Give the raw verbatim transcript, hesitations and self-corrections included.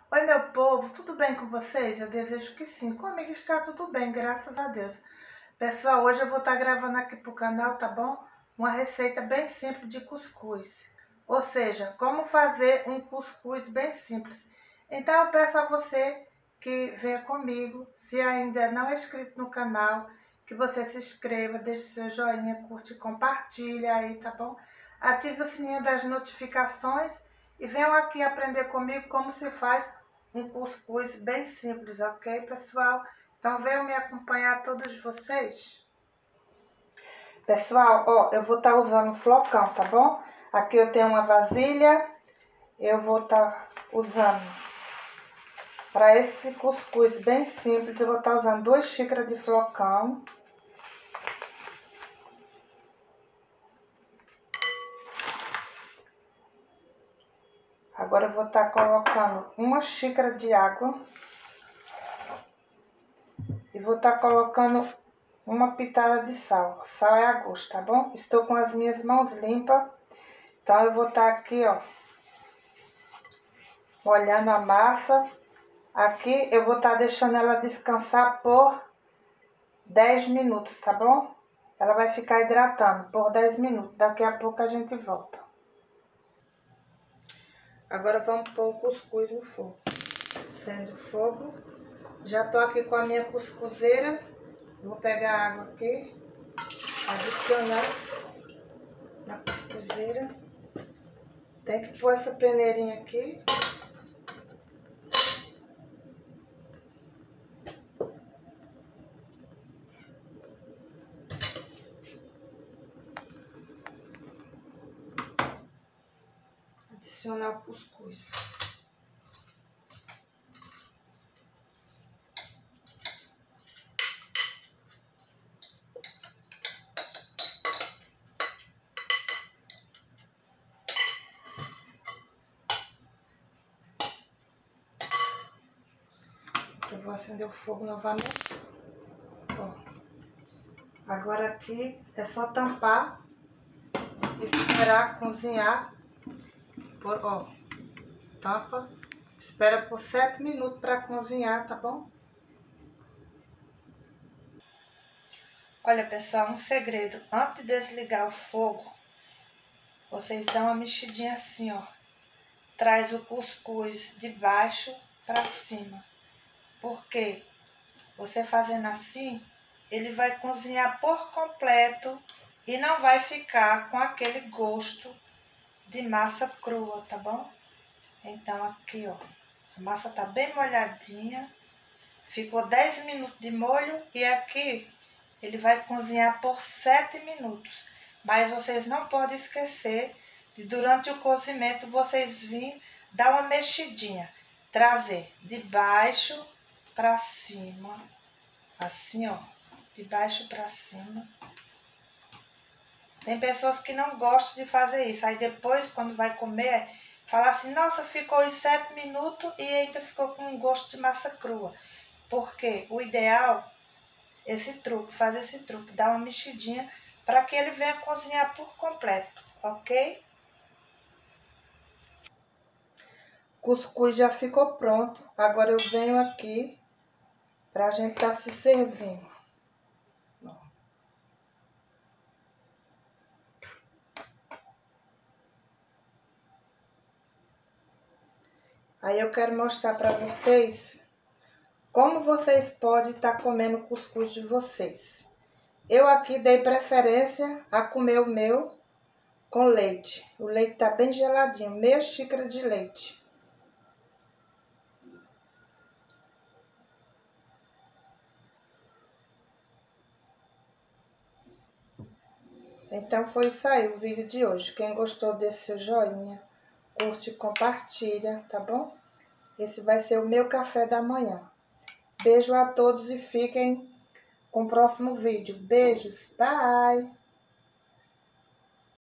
Oi, meu povo, tudo bem com vocês? Eu desejo que sim. Comigo está tudo bem, graças a Deus. Pessoal, hoje eu vou estar gravando aqui pro canal, tá bom? Uma receita bem simples de cuscuz. Ou seja, como fazer um cuscuz bem simples. Então eu peço a você que venha comigo, se ainda não é inscrito no canal, que você se inscreva, deixe seu joinha, curte e compartilha aí, tá bom? Ative o sininho das notificações e venham aqui aprender comigo como se faz um cuscuz bem simples, ok, pessoal? Então venham me acompanhar todos vocês. Pessoal, ó, eu vou estar tá usando flocão, tá bom? Aqui eu tenho uma vasilha, eu vou estar tá usando para esse cuscuz bem simples, eu vou estar tá usando duas xícaras de flocão. Agora eu vou estar tá colocando uma xícara de água. E vou estar tá colocando uma pitada de sal. Sal é a gosto, tá bom? Estou com as minhas mãos limpas. Então eu vou estar tá aqui, ó, molhando a massa. Aqui eu vou estar tá deixando ela descansar por dez minutos, tá bom? Ela vai ficar hidratando por dez minutos. Daqui a pouco a gente volta. Agora vamos pôr o cuscuz no fogo. Acendo o fogo. Já tô aqui com a minha cuscuzeira. Vou pegar a água aqui. Adicionar na cuscuzeira. Tem que pôr essa peneirinha aqui. Adicionar o cuscuz. Eu vou acender o fogo novamente. Ó. Agora aqui é só tampar e esperar cozinhar. Por, ó, tampa. Espera por sete minutos para cozinhar, tá bom? Olha, pessoal, um segredo. Antes de desligar o fogo, vocês dão uma mexidinha assim, ó. Traz o cuscuz de baixo para cima. Porque você fazendo assim, ele vai cozinhar por completo e não vai ficar com aquele gosto de massa crua, tá bom? Então aqui, ó, a massa tá bem molhadinha, ficou dez minutos de molho e aqui ele vai cozinhar por sete minutos. Mas vocês não podem esquecer de durante o cozimento vocês virem dar uma mexidinha, trazer de baixo para cima, assim, ó, de baixo para cima. Tem pessoas que não gostam de fazer isso, aí depois quando vai comer, fala assim, nossa, ficou em sete minutos e ainda ficou com um gosto de massa crua. Porque o ideal, esse truque, fazer esse truque, dar uma mexidinha para que ele venha cozinhar por completo, ok? Cuscuz já ficou pronto, agora eu venho aqui para a gente estar se servindo. Aí eu quero mostrar para vocês como vocês podem estar comendo o cuscuz de vocês. Eu aqui dei preferência a comer o meu com leite. O leite tá bem geladinho, meia xícara de leite. Então foi isso aí o vídeo de hoje. Quem gostou, desse seu joinha, curte e compartilha, tá bom? Esse vai ser o meu café da manhã. Beijo a todos e fiquem com o próximo vídeo. Beijos, bye!